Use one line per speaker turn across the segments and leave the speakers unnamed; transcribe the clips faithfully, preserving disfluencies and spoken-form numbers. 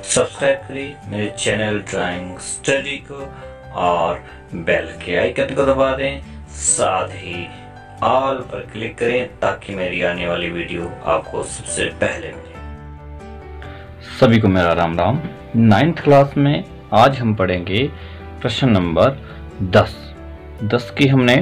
Subscribe करें मेरे channel drawing study को और बेल के आइकन को दबा दें, साथ ही ऑल पर क्लिक करें ताकि मेरी आने वाली वीडियो आपको सबसे पहले मिले।
सभी को मेरा राम राम। नाइन्थ क्लास में आज हम पढ़ेंगे प्रश्न नंबर दस। दस की हमने,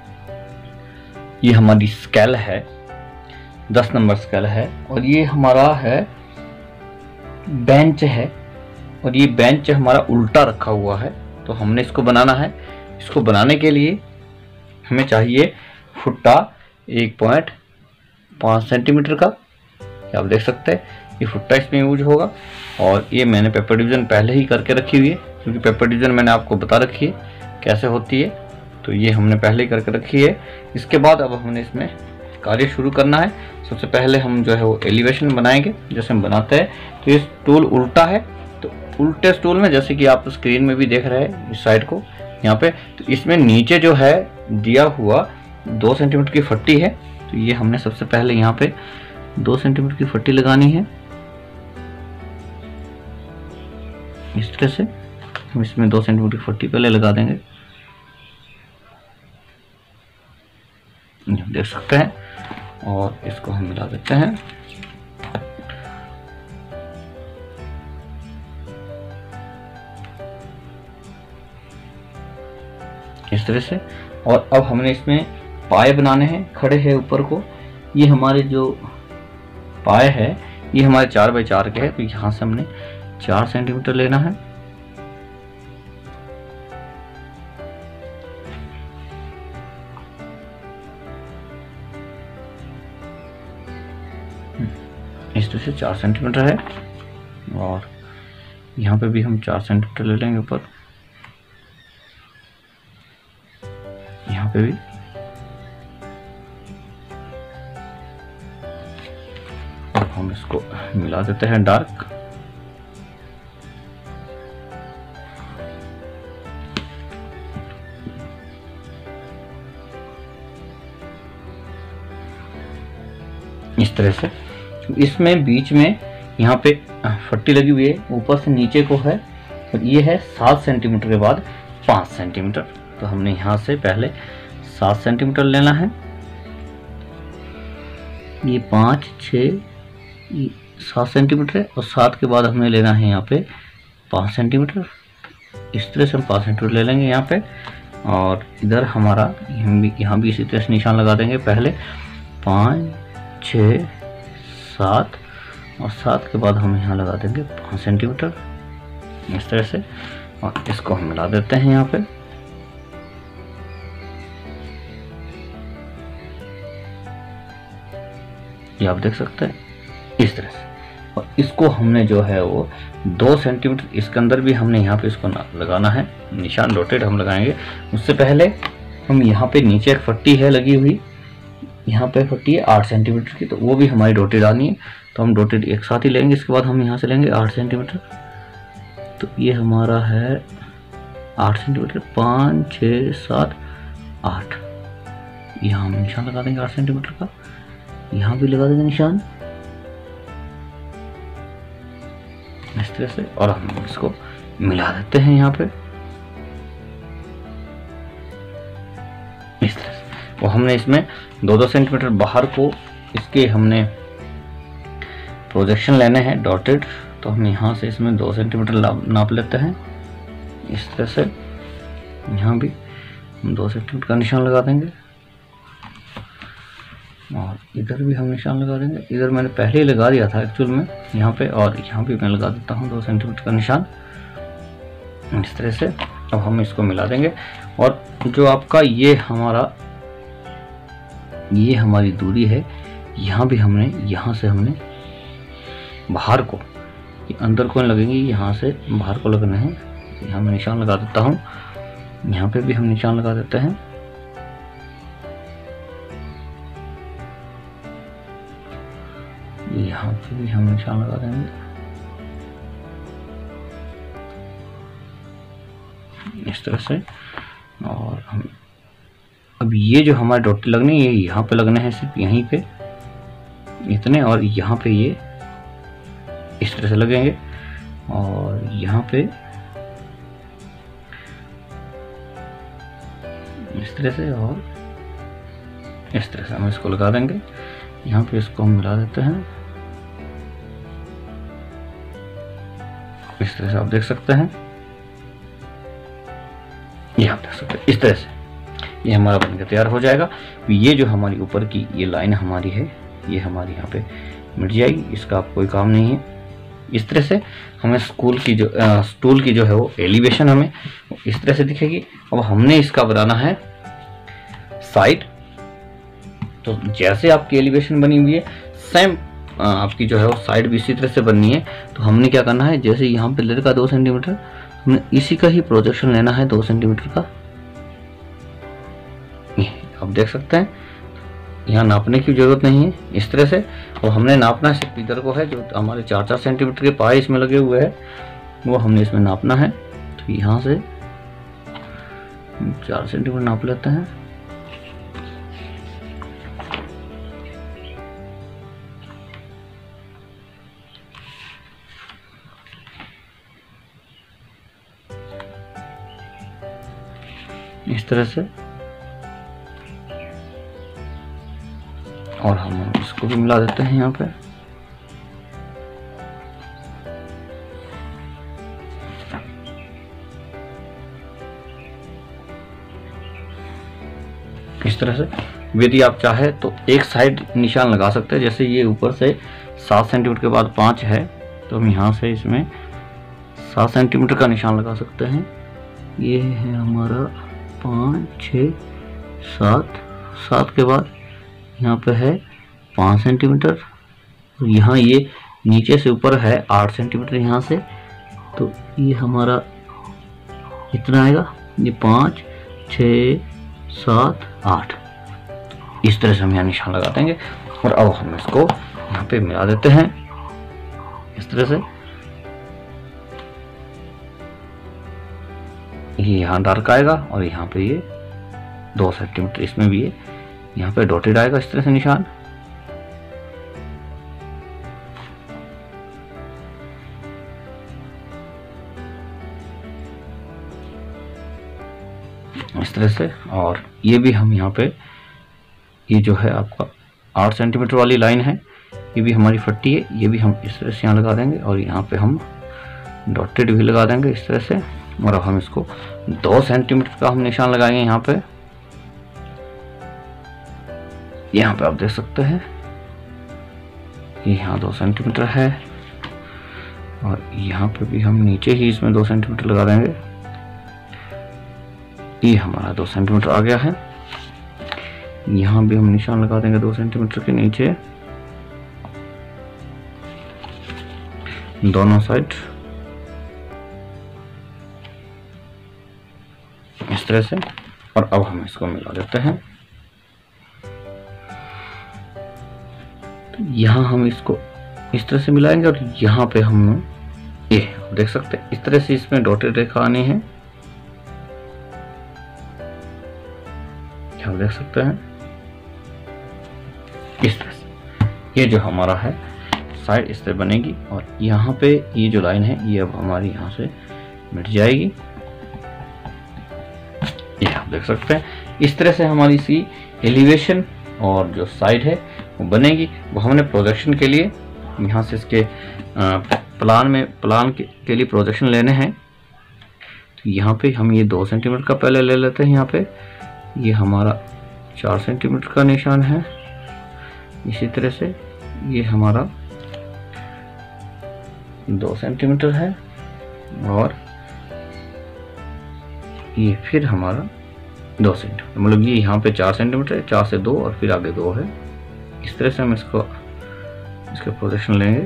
ये हमारी स्केल है, दस नंबर स्केल है और ये हमारा है बेंच है और ये बेंच हमारा उल्टा रखा हुआ है। तो हमने इसको बनाना है। इसको बनाने के लिए हमें चाहिए फुट्टा एक पॉइंट पाँच सेंटीमीटर का। आप देख सकते हैं ये फुट्टा इसमें यूज होगा और ये मैंने पेपर डिवीजन पहले ही करके रखी हुई है, क्योंकि पेपर डिवीजन मैंने आपको बता रखी है कैसे होती है, तो ये हमने पहले ही करके रखी है। इसके बाद अब हमने इसमें कार्य शुरू करना है। सबसे पहले हम जो है वो एलिवेशन बनाएंगे। जैसे हम बनाते हैं तो ये स्टूल उल्टा है, तो उल्टे स्टूल में जैसे कि आप स्क्रीन में भी देख रहे हैं इस साइड को यहाँ पे, तो इसमें नीचे जो है दिया हुआ दो सेंटीमीटर की फट्टी है। तो ये हमने सबसे पहले यहाँ पे दो सेंटीमीटर की फट्टी लगानी है। इस तरह से हम इसमें दो सेंटीमीटर की फट्टी पहले लगा देंगे, देख सकते हैं, और इसको हम मिला देते हैं। इस तरह से। और अब हमने इसमें पाए बनाने हैं, खड़े हैं ऊपर को। ये हमारे जो पाए है ये हमारे चार बाई चार के है, तो यहाँ से हमने चार सेंटीमीटर लेना है। इस तरह से चार सेंटीमीटर है और यहाँ पे भी हम चार सेंटीमीटर ले लेंगे ऊपर, यहाँ पे भी। अब हम इसको मिला देते हैं डार्क। इस तरह से इसमें बीच में यहाँ पे फट्टी लगी हुई है, ऊपर से नीचे को है, और ये है सात सेंटीमीटर के बाद पाँच सेंटीमीटर। तो हमने यहाँ से पहले सात सेंटीमीटर लेना है। ये पाँच छः सात सेंटीमीटर है और सात के बाद हमें लेना है यहाँ पे पाँच सेंटीमीटर। इस तरह से हम पाँच सेंटीमीटर ले लेंगे यहाँ पे, और इधर हमारा हम भी यहाँ भी इसी तरह से निशान लगा देंगे। पहले पाँच छः सात और सात के बाद हम यहाँ लगा देंगे पाँच सेंटीमीटर इस तरह से, और इसको हम मिला देते हैं यहाँ पे। ये आप देख सकते हैं इस तरह से। और इसको हमने जो है वो दो सेंटीमीटर इसके अंदर भी हमने यहाँ पे इसको लगाना है, निशान डॉटेड हम लगाएंगे। उससे पहले हम यहाँ पे नीचे एक फट्टी है लगी हुई, यहाँ पे फट्टी है आठ सेंटीमीटर की, तो वो भी हमारी डॉटेड आनी है। तो हम डॉटेड एक साथ ही लेंगे। इसके बाद हम यहाँ से लेंगे आठ सेंटीमीटर। तो ये हमारा है आठ सेंटीमीटर, पाँच छः सात आठ। यहाँ हम निशान लगा देंगे आठ सेंटीमीटर का, यहाँ भी लगा देंगे निशान इस तरह से, और हम इसको मिला देते हैं यहाँ पे इस तरह से। और हमने इसमें दो दो सेंटीमीटर बाहर को इसके हमने प्रोजेक्शन लेने हैं डॉटेड। तो हम यहाँ से इसमें दो सेंटीमीटर नाप लेते हैं इस तरह से। यहाँ भी हम दो सेंटीमीटर का निशान लगा देंगे और इधर भी हम निशान लगा देंगे। इधर मैंने पहले ही लगा दिया था एक्चुअल में यहाँ पे, और यहाँ भी मैं लगा देता हूँ दो सेंटीमीटर का निशान इस तरह से। अब हम इसको मिला देंगे। और जो आपका ये हमारा ये हमारी दूरी है, यहाँ भी हमने यहाँ से हमने बाहर को, ये अंदर को लगेंगे, यहाँ से बाहर को लगना है। यहाँ मैं निशान लगा देता हूँ, यहाँ पे भी हम निशान लगा देते हैं। यहाँ पे भी हम निशान लगा देंगे इस तरह से। और हम अब ये जो हमारे डॉट लगने ये यहाँ पे लगने हैं, सिर्फ यहीं पे इतने, और यहाँ पे ये इस तरह से लगेंगे। और यहाँ पे इस तरह से और इस तरह से हम इसको लगा देंगे। यहाँ पे इसको हम मिला देते हैं, इस तरह से आप देख सकते हैं, ये आप देख सकते हैं इस तरह से ये हमारा बनकर तैयार हो जाएगा। ये जो हमारी ऊपर की ये लाइन हमारी है, ये हमारी यहाँ पे मिट जाएगी, इसका आप कोई काम नहीं है। इस तरह से हमें स्कूल की जो स्टूल की जो है वो एलिवेशन हमें इस तरह से दिखेगी। अब हमने इसका बनाना है साइड, तो जैसे आपकी एलिवेशन बनी हुई है सेम आपकी जो है वो साइड भी इसी तरह से बननी है। तो हमने क्या करना है, जैसे यहाँ पे ले रखा दो सेंटीमीटर, हमने इसी का ही प्रोजेक्शन लेना है दो सेंटीमीटर का। ये आप देख सकते हैं, यहाँ नापने की जरूरत नहीं है इस तरह से। और हमने नापना सिर्फ इधर को है, जो हमारे चार चार सेंटीमीटर के पाए इसमें लगे हुए हैं वो हमने इसमें नापना है। तो यहाँ से चार सेंटीमीटर नाप लेते हैं। इस तरह से, और हम इसको भी मिला देते हैं यहाँ पे। इस तरह से यदि आप चाहे तो एक साइड निशान लगा सकते हैं। जैसे ये ऊपर से सात सेंटीमीटर के बाद पाँच है, तो हम यहाँ से इसमें सात सेंटीमीटर का निशान लगा सकते हैं। ये है हमारा पाँच छः सात, सात के बाद यहाँ पे है पाँच सेंटीमीटर, और यहाँ ये नीचे से ऊपर है आठ सेंटीमीटर यहाँ से, तो ये हमारा इतना आएगा। ये पाँच छः सात आठ, इस तरह से हम यहाँ निशान लगा देंगे। और अब हम इसको यहाँ पे मिला देते हैं इस तरह से। ये यहाँ डार्क आएगा और यहाँ पे ये दो सेंटीमीटर इसमें भी है, यहाँ पे डॉटेड आएगा इस तरह से निशान। इस तरह से, और ये भी हम यहाँ पे, ये जो है आपका आठ सेंटीमीटर वाली लाइन है, ये भी हमारी फट्टी है, ये भी हम इस तरह से यहाँ लगा देंगे और यहाँ पे हम डॉटेड भी लगा देंगे इस तरह से। और अब हम इसको दो सेंटीमीटर का हम निशान लगाएंगे यहाँ पे। यहाँ पे आप देख सकते हैं ये यहाँ दो सेंटीमीटर है, और यहाँ पे भी हम नीचे ही इसमें दो सेंटीमीटर लगा देंगे। ये हमारा दो सेंटीमीटर आ गया है। यहाँ भी हम निशान लगा देंगे दो सेंटीमीटर के नीचे दोनों साइड इस तरह से। और अब हम इसको मिला देते हैं। तो यहाँ हम इसको इस तरह से मिलाएंगे और यहाँ पे हम ये देख सकते हैं इस तरह से इसमें डॉटेड रेखा आनी है, आप देख सकते हैं इस तरह से। ये जो हमारा है साइड इस तरह बनेगी, और यहाँ पे ये जो लाइन है ये अब हमारी यहाँ से मिट जाएगी। ये आप देख सकते हैं इस तरह से हमारी सी एलिवेशन और जो साइड है वो बनेगी। वो हमने प्रोजेक्शन के लिए यहाँ से इसके प्लान में प्लान के, के लिए प्रोजेक्शन लेने हैं। तो यहाँ पे हम ये दो सेंटीमीटर का पहले ले लेते हैं। यहाँ पे ये हमारा चार सेंटीमीटर का निशान है। इसी तरह से ये हमारा दो सेंटीमीटर है, और ये फिर हमारा दो सेंटीमीटर, मतलब ये यहाँ पे चार सेंटीमीटर है, चार से दो और फिर आगे दो है। इस तरह से हम इसको इसके प्रोजेक्शन लेंगे,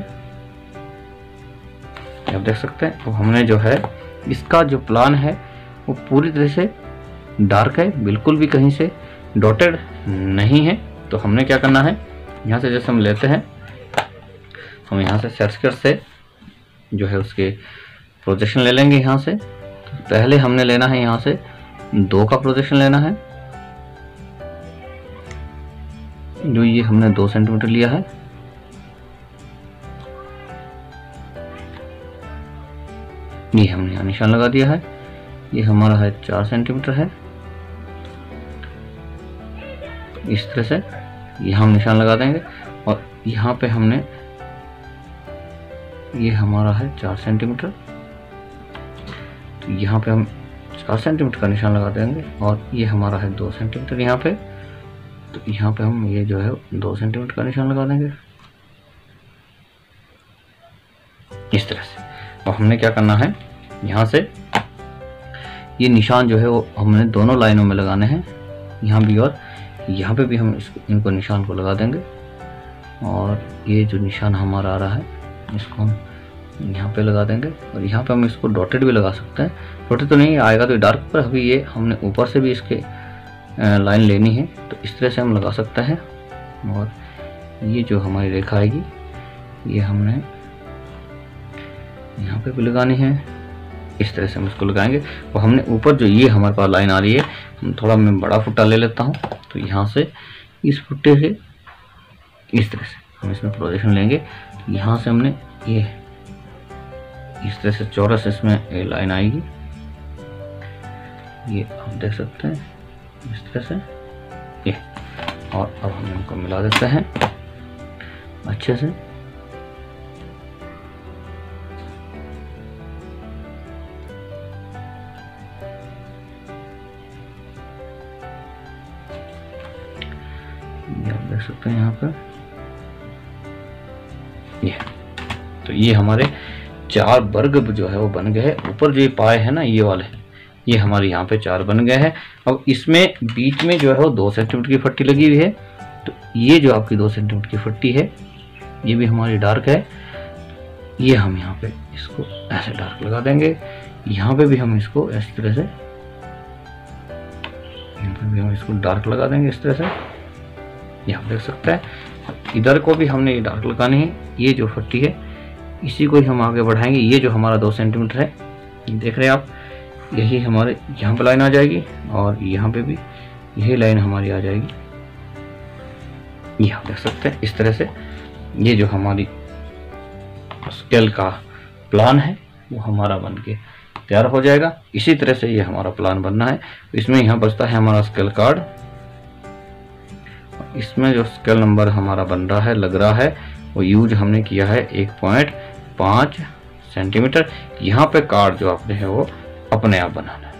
आप देख सकते हैं। तो हमने जो है इसका जो प्लान है वो पूरी तरह से डार्क है, बिल्कुल भी कहीं से डॉटेड नहीं है। तो हमने क्या करना है, यहाँ से जैसे हम लेते हैं, हम यहाँ से सेट स्क्वायर से जो है उसके प्रोजेक्शन ले लेंगे। यहाँ से तो पहले हमने लेना है यहाँ से दो का प्रोजेक्शन लेना है, जो ये हमने दो सेंटीमीटर लिया है। ये हमने यहाँ निशान लगा दिया है। ये हमारा है चार सेंटीमीटर है, इस तरह से यहाँ हम निशान लगा देंगे। और यहाँ पे हमने, ये हमारा है चार सेंटीमीटर, तो यहाँ पे हम चार सेंटीमीटर का निशान लगा देंगे। और ये हमारा है दो सेंटीमीटर यहाँ पे, तो यहाँ पे हम ये जो है दो सेंटीमीटर का निशान लगा देंगे इस तरह से। और हमने क्या करना है, यहाँ से ये निशान जो है वो हमने दोनों लाइनों में लगाने हैं, यहाँ भी और यहाँ पे भी हम इसको, इनको निशान को लगा देंगे। और ये जो निशान हमारा आ रहा है इसको हम यहाँ पे लगा देंगे। और यहाँ पे हम इसको डॉटेड भी लगा सकते हैं, डॉटेड तो नहीं आएगा तो डार्क पर, अभी ये हमने ऊपर से भी इसके लाइन लेनी है, तो इस तरह से हम लगा सकते हैं। और ये जो हमारी रेखा आएगी ये हमने यहाँ पे भी लगानी है, इस तरह से हम इसको लगाएंगे। और हमने ऊपर जो ये हमारे पास लाइन आ रही है, हम थोड़ा मैं बड़ा फुट्टा ले लेता हूँ, तो यहाँ से इस फुट्टे से इस तरह से हम इसमें प्रोजेक्शन लेंगे। यहाँ से हमने ये इस तरह से चौरस इसमें ये लाइन आएगी, ये आप देख सकते हैं इस तरह से ये। और अब हम इनको मिला देते हैं अच्छे से। ये आप देख सकते हैं यहाँ पर ये, तो ये हमारे चार वर्ग जो है वो बन गए हैं। ऊपर जो ये पाए हैं ना ये वाले, ये हमारे यहाँ पे चार बन गए हैं। अब इसमें बीच में जो है वो दो सेंटीमीटर की पट्टी लगी हुई है, तो ये जो आपकी दो सेंटीमीटर की पट्टी है ये भी हमारी डार्क है। ये हम यहाँ पे इसको ऐसे डार्क लगा देंगे, यहाँ पे भी हम इसको इस तरह से, यहाँ पे भी हम इसको डार्क लगा देंगे इस तरह से, ये आप देख सकते हैं। इधर को भी हमने ये डार्क लगानी है। ये जो पट्टी है इसी को ही हम आगे बढ़ाएंगे। ये जो हमारा दो सेंटीमीटर है देख रहे हैं आप, यही हमारे यहाँ पे लाइन आ जाएगी और यहाँ पे भी यही लाइन हमारी आ जाएगी, ये आप देख सकते हैं इस तरह से। ये जो हमारी स्केल का प्लान है वो हमारा बन के तैयार हो जाएगा। इसी तरह से ये हमारा प्लान बनना है। इसमें यहाँ बचता है हमारा स्केल कार्ड, इसमें जो स्केल नंबर हमारा बन रहा है लग रहा है वो यूज हमने किया है एक पॉइंट पाँच सेंटीमीटर। यहाँ पे कार्ड जो आपने है वो अपने आप बनाना है।